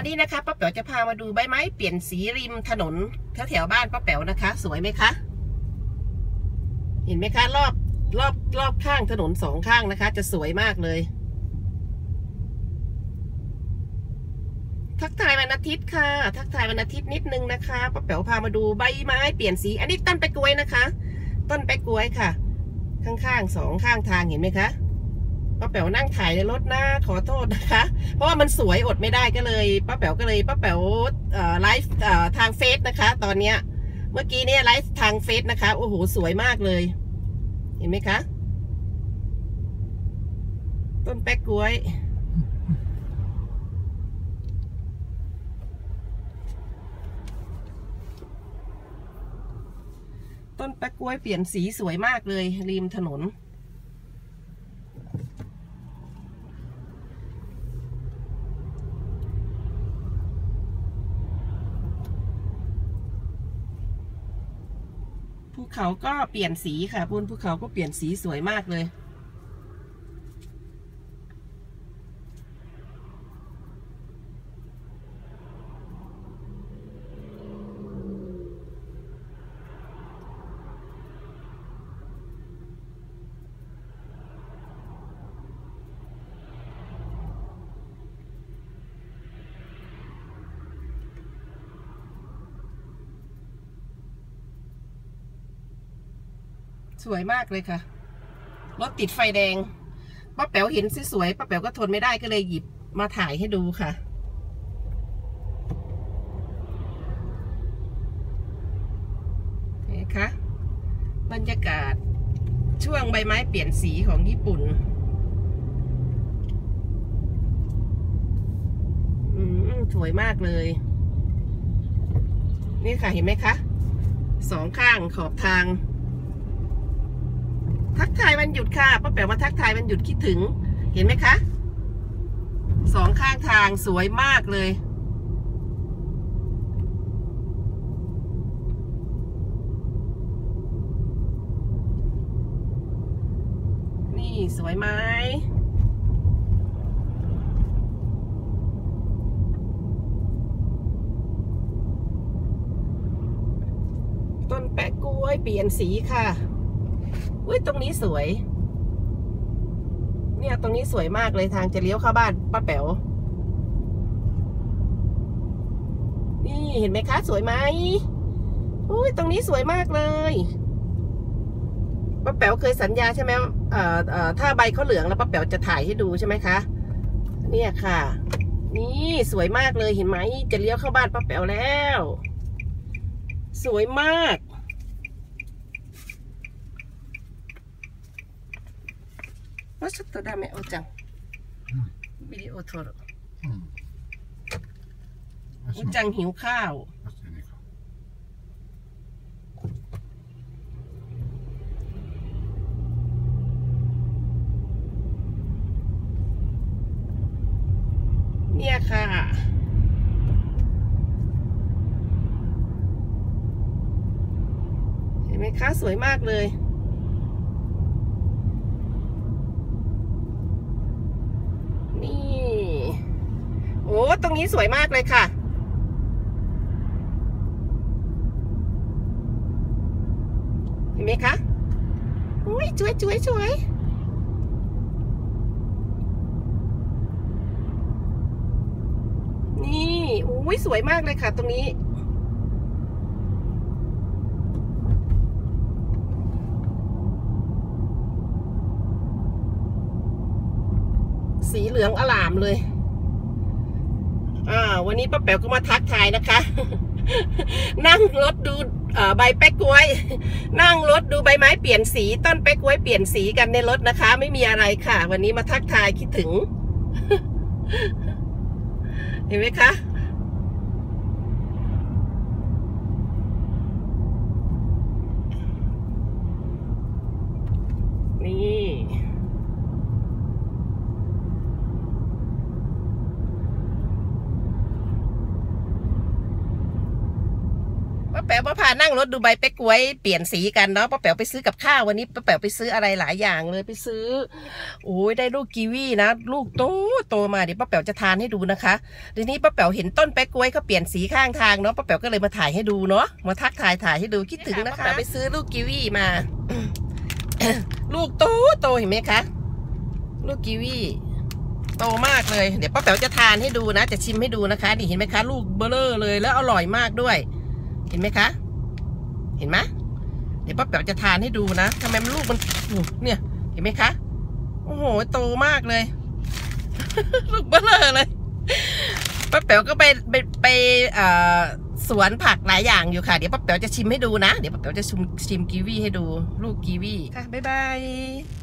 วันนี้นะคะป้าแป๋วจะพามาดูใบไม้เปลี่ยนสีริมถนนแถวบ้านป้าแป๋วนะคะสวยไหมคะเห็นไหมคะรอบข้างถนนสองข้างนะคะจะสวยมากเลยทักทายวันอาทิตย์ค่ะทักทายวันอาทิตย์นิดนึงนะคะป้าแป๋วพามาดูใบไม้เปลี่ยนสีอันนี้ต้นแปะกล้วยนะคะต้นแปะกล้วยค่ะข้างสองข้างทางเห็นไหมคะป้าแป๋วนั่งถ่ายในรถนะขอโทษนะคะเพราะว่ามันสวยอดไม่ได้ก็เลยป้าแป๋วไลฟ์ทางเฟซนะคะตอนเนี้ยเมื่อกี้เนี่ยไลฟ์ทางเฟซนะคะโอ้โหสวยมากเลยเห็นไหมคะต้นแปะกล้วยต้นแปะกล้วยเปลี่ยนสีสวยมากเลยริมถนนภูเขาก็เปลี่ยนสีค่ะบนภูเขาก็เปลี่ยนสีสวยมากเลยสวยมากเลยค่ะรถติดไฟแดงป้าแป๋วเห็นสวยๆป้าแป๋วก็ทนไม่ได้ก็เลยหยิบมาถ่ายให้ดูค่ะเห็นไหมคะบรรยากาศช่วงใบไม้เปลี่ยนสีของญี่ปุ่นสวยมากเลยนี่ค่ะเห็นไหมคะสองข้างขอบทางทักทายวันหยุดค่ะป้าแป๋วมาทักทายวันหยุดคิดถึงเห็นไหมคะสองข้างทางสวยมากเลยนี่สวยไหมต้นแปะกล้วยเปลี่ยนสีค่ะอุ้ยตรงนี้สวยเนี่ยตรงนี้สวยมากเลยทางจะเลี้ยวเข้าบ้านป้าแป๋วนี่เห็นไหมคะสวยไหมอุ้ยตรงนี้สวยมากเลยป้าแป๋วเคยสัญญาใช่ไหมถ้าใบเขาเหลืองแล้วป้าแป๋วจะถ่ายให้ดูใช่ไหมคะเนี่ยค่ะนี่สวยมากเลยเห็นไหมจะเลี้ยวเข้าบ้านป้าแป๋วแล้วสวยมากちょっとダメおちゃんวิดีโอ撮るおちゃんหิวข้าวเนี่ยค่ะเห็นไหมคะสวยมากเลยโอ้ตรงนี้สวยมากเลยค่ะเห็นไหมคะอุ้ยสวยนี่อุ้ยสวยมากเลยค่ะตรงนี้สีเหลืองอร่ามเลยวันนี้ป้าแป๋วก็มาทักทายนะคะ นั่งรถดูใบแป๊กกล้วยนั่งรถดูใบไม้เปลี่ยนสีต้นแป๊กกล้วยเปลี่ยนสีกันในรถนะคะไม่มีอะไรค่ะวันนี้มาทักทายคิดถึง เห็นไหมคะนี่ป้าแป๋ป๋วมาพานั่งรถดูใบเป๊กกล้วยเปลี่ยนสีกันเนาะป้าแป๋วไปซื้อกับข้าววันนี้ป้าแป๋วไปซื้ออะไรหลายอย่างเลยไปซื้อโอ้ยได้ลูกกีวีนะลูกโตมาเดี๋ยวป้าแป๋วจะทานให้ดูนะคะทีนี้ป้าแป๋วเห็นต้นเป๊กกล้วยเขาเปลี่ยนสีข้างทางเนาะป้าแป๋วก็เลยมาถ่ายให้ดูเนาะมาทักถ่ายให้ดูคิดถึงนะคะไปซื้อลูกกีวีมา ลูกโตเห็นไหมคะลูกกีวีโตมากเลยเดี๋ยวป้าแป๋วจะทานให้ดูนะจะชิมให้ดูนะคะนี่เห็นไหมคะลูกเบลอเลยแล้วอร่อยมากด้วยเห็นไหมคะเห็นไหมเดี๋ยวป้าแป๋วจะทานให้ดูนะทำไมมันลูกมันเนี่ยเห็นไหมคะโอ้โหโตมากเลย ลูกเบลอเลยป้าแป๋วก็ไปสวนผักหลายอย่างอยู่ค่ะเดี๋ยวป้าแป๋วจะชิมให้ดูนะเดี๋ยวป้าแป๋วจะชิมกีวีให้ดูลูกกีวีค่ะบ๊ายบาย